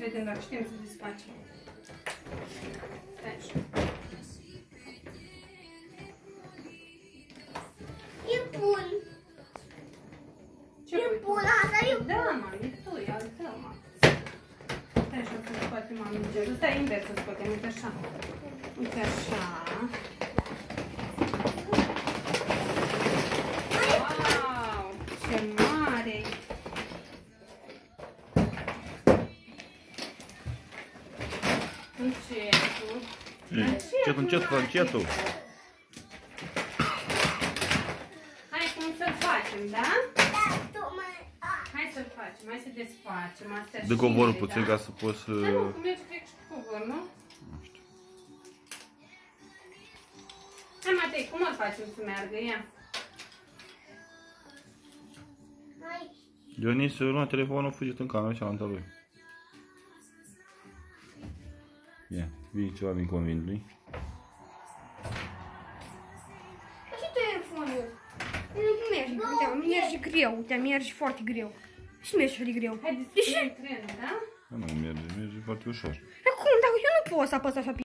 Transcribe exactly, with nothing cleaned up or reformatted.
vedem dacă știm să desfacem. Stai așa. E bun. Ce e bun, asta e bun. Da, mă, e tu, e al tău, mă. Stai așa să scoatem amingerul. Stai invers să scoatem, uite așa. Uite așa. Wow, ce mare! Încetul. Încet, încet, fă încetul. Hai cum să-l facem, da? Da, tocmai. Hai să-l facem, hai să desfacem astea. Dă covorul puțin ca să poți să... Da, nu, cum merge cred și cu covor, nu? Hai, Matei, cum îl facem să meargă? Ia. Dionise, lua telefonul, fugi în cameră cealaltă lui. Ia, vii ceva din convins, nu-i? Și telefonul. Nu merge, uite, merge greu, uite, merge foarte greu. Și merge foarte greu. Hai, deschide trenul, da? Nu merge, merge foarte ușor. Dar cum, dacă eu nu pot să apăs așa pe